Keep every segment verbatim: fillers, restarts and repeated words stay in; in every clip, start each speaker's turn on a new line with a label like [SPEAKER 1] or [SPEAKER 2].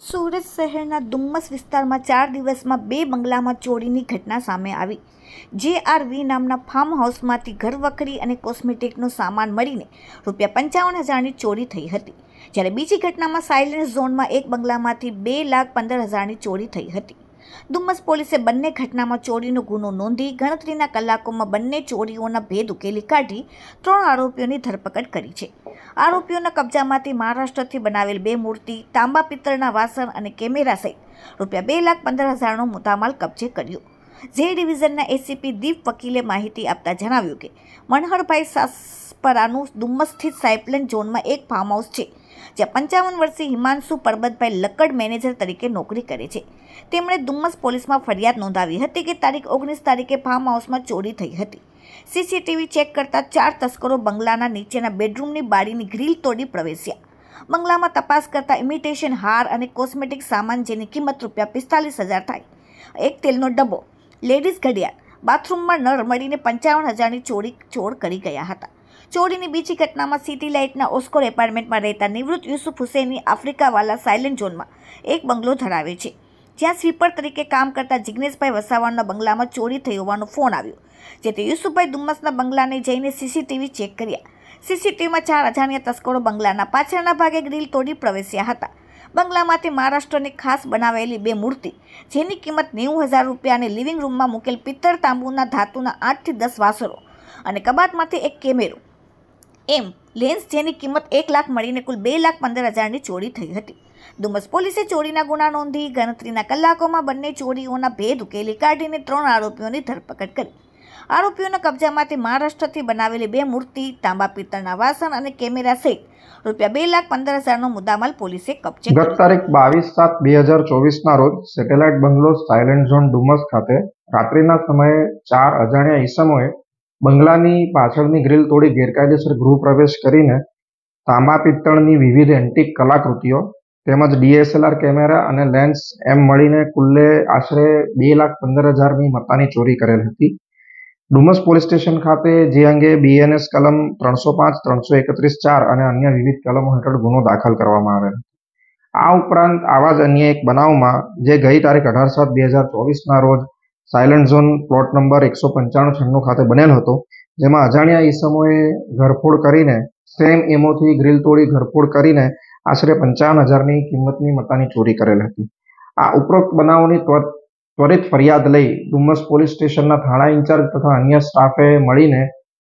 [SPEAKER 1] સુરત શહેરના ડુમ્મસ વિસ્તારમાં ચાર દિવસમાં બે બંગલામાં ચોરીની ઘટના સામે આવી। જે આર વી નામના ફાર્મ હાઉસમાંથી ઘરવખરી અને કોસ્મેટિકનો સામાન મળીને રૂપિયા પંચાવન હજારની ચોરી થઈ હતી, જ્યારે બીજી ઘટનામાં સાયલેન્ટ ઝોનમાં એક બંગલામાંથી બે લાખ પંદર હજારની ચોરી થઈ હતી। ડુમ્મસ પોલીસે બંને ઘટનામાં ચોરીનો ગુનો નોંધી ગણતરીના કલાકોમાં બંને ચોરીઓના ભેદ ઉકેલી કાઢી ત્રણ આરોપીઓની ધરપકડ કરી છે। આરોપીઓના કબજામાંથી મહારાષ્ટ્રથી બનાવેલ બે મૂર્તિ, તાંબા પિત્તળના વાસણ અને કેમેરા સહિત રૂપિયા બે લાખ પંદર હજારનો મુદ્દામાલ કબજે કર્યો। જે ડિવિઝનના એસીપી દીપ વકીલે માહિતી આપતા જણાવ્યું કે મનહરભાઈ સાસપરાનું ડુમ્મસ સ્થિત સાયપ્લેન ઝોનમાં એક ફાર્મ હાઉસ છે, જ્યાં પંચાવન વર્ષીય હિમાંશુ પરબતભાઈ લક્કડ મેનેજર તરીકે નોકરી કરે છે। તેમણે ડુમ્મસ પોલીસમાં ફરિયાદ નોંધાવી હતી કે તારીખ ઓગણીસ તારીખે ફાર્મ હાઉસમાં ચોરી થઈ હતી। સીસીટીવી ચેક કરતા ચાર તસ્કરો બંગલાના નીચેના બેડરૂમની બારીની ગ્રીલ તોડી પ્રવેશ્યા। બંગલામાં તપાસ કરતા ઇમિટેશન હાર અને કોસ્મેટિક સામાન જેની કિંમત રૂપિયા પિસ્તાલીસ હજાર થાય, એક તેલનો ડબ્બો, લેડીઝ ઘડિયાળ, બાથરૂમમાં નળ મળીને પંચાવન હજારની ચોરી ચોર કરી ગયા હતા। ચોરીની બીજી ઘટનામાં સિટી લાઇટના ઓસ્કોર એપાર્ટમેન્ટમાં રહેતા નિવૃત્ત યુસુફ હુસૈની આફ્રિકાવાલા સાયલેન્ટ ઝોનમાં એક બંગલો ધરાવે છે, જ્યાં સ્વીપર તરીકે કામ કરતા જિગ્નેશભાઈ વસાવાના બંગલામાં ચોરી થઈ હોવાનો ફોન આવ્યો, જેથી યુસુફભાઈ ડુમ્મસના બંગલાને જઈને સીસીટીવી ચેક કર્યા। સીસીટીવીમાં ચાર અજાણ્યા તસ્કરો બંગલાના પાછળના ભાગે ગ્રીલ તોડી પ્રવેશ્યા હતા। બંગલામાંથી મહારાષ્ટ્રની ખાસ બનાવેલી બે મૂર્તિ, જેની કિંમત નેવું હજાર રૂપિયા અને લિવિંગ રૂમમાં મૂકેલ પિત્તળ તાંબુના ધાતુના આઠથી દસ વાસણો અને કબાટમાંથી એક કેમેરો એમ લેન્સ જેની કિંમત એક લાખ મળીને કુલ બે લાખ પંદર હજારની ચોરી થઈ હતી। ડુમ્મસ પોલીસે ચોરીના ગુના નોંધી ગણતરીના કલાકોમાં બંને ચોરીઓના ભેદ ઉકેલી કાઢીને ત્રણ આરોપીઓની ધરપકડ કરી। આરોપીઓના કબજામાંથી મહારાષ્ટ્રથી બનાવેલી બે મૂર્તિ, તાંબા પિત્તળના વાસણ અને કેમેરા સહિત રૂપિયા બે લાખ પંદર હજારનો મુદ્દામાલ પોલીસે કબજે કર્યો।
[SPEAKER 2] ગત તારીખ બાવીસ સાત બે હજાર ચોવીસના રોજ satellite bungalow silent zone Dumas ખાતે રાત્રિના સમયે ચાર અજાણ્યા ઈસમોએ બંગલાની પાછળની ગ્રીલ તોડી ગેરકાયદેસર ગૃહ પ્રવેશ કરીને તાંબા પિત્તળની વિવિધ એન્ટિક કલાકૃતિઓ તેમજ ડીએસએલઆર કેમેરા અને લેન્સ એમ મળીને કુલ્લે આશરે બે લાખ પંદર હજારની મત્તાની ચોરી કરેલ હતી। ડુમ્મસ પોલીસ સ્ટેશન ખાતે જે અંગે બીએનએસ કલમ ત્રણસો પાંચ ત્રણસો એકત્રીસ ચાર અને અન્ય વિવિધ કલમો હેઠળ ગુનો દાખલ કરવામાં આવેલ હતો। આ ઉપરાંત આવા જ અન્ય એક બનાવમાં જે ગઈ તારીખ અઢાર સાત બે હજાર ચોવીસના રોજ સાયલેન્ટ ઝોન પ્લોટ નંબર એકસો પંચાણું છન્નું ખાતે બનેલ હતો, જેમાં અજાણ્યા ઈસમોએ ઘરફોડ કરીને સેમ એમોથી ગ્રીલ તોડી ઘરફોડ કરીને આશરે પંચાવન હજારની કિંમતની મત્તાની ચોરી કરેલ હતી। આ ઉપરોક્ત બનાવોની ત્વરિત ફરિયાદ લઈ ડુમ્મસ પોલીસ સ્ટેશનના થાણા ઇન્ચાર્જ તથા અન્ય સ્ટાફે મળીને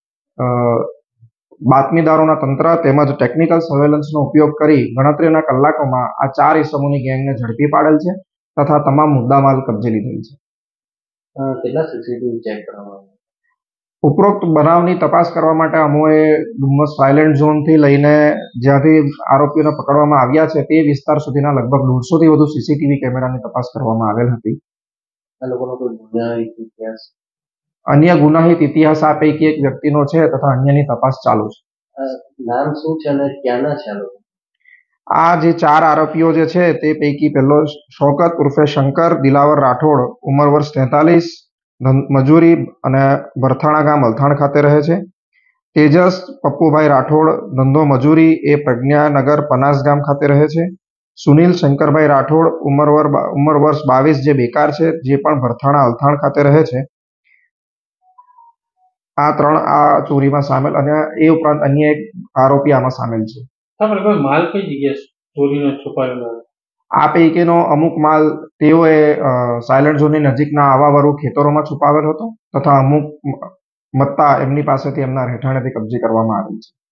[SPEAKER 2] બાતમીદારોના તંત્ર તેમજ ટેકનિકલ સર્વેલન્સનો ઉપયોગ કરી ગણતરીના કલાકોમાં આ ચાર ઈસમોની ગેંગને ઝડપી પાડેલ છે તથા તમામ મુદ્દામાલ કબજે લીધેલ છે।
[SPEAKER 3] કેટલા સીસીટીવી ચેક કરવામાં
[SPEAKER 2] ઉપરોક્ત બનાવની તપાસ કરવા માટે અમોએ ડુમ્મસ સાયલેન્ટ ઝોનથી લઈને જ્યાંથી આરોપીઓને પકડવામાં આવ્યા છે તે વિસ્તાર સુધીના લગભગ દોઢસોથી વધુ સીસીટીવી કેમેરાની તપાસ કરવામાં આવેલ હતી।
[SPEAKER 3] આ લોકોનો કોઈ ગુનાહિત ઇતિહાસ
[SPEAKER 2] અન્ય ગુનાહિત ઇતિહાસ આ પૈકી એક વ્યક્તિનો છે તથા અન્યની તપાસ ચાલુ છે।
[SPEAKER 3] નામ શું છે અને ક્યાંના છે આ લોકો?
[SPEAKER 2] આ જે ચાર આરોપીઓ જે છે તે પૈકી પહેલો શોકત ઉર્ફે શંકર દિલાવર રાઠોડ, ઉંમર વર્ષ તેતાલીસ, મજૂરી અને ભરથાણા ગામ અલથાણ ખાતે રહે છે। તેજસ પપ્પુભાઈ રાઠોડ, ધંધો મજૂરી, એ પ્રજ્ઞાનગર પનાસ ગામ ખાતે રહે છે। સુનિલ શંકરભાઈ રાઠોડ, ઉંમર ઉંમર વર્ષ બાવીસ, જે બેકાર છે, જે પણ ભરથાણા અલથાણ ખાતે રહે છે। આ ત્રણ આ ચોરીમાં સામેલ અને એ ઉપરાંત અન્ય એક આરોપી આમાં સામેલ છે।
[SPEAKER 3] માલ કઈ જગ્યાએ ચોરીનો છુપાયેલો?
[SPEAKER 2] આ પૈકીનો અમુક માલ તેઓએ સાયલેન્ટ ઝોનની નજીકના આવાવાળું ખેતરોમાં છુપાવેલ હતો તથા અમુક મત્તા એમની પાસેથી એમના રહેઠાણેથી કબજે કરવામાં આવેલ છે।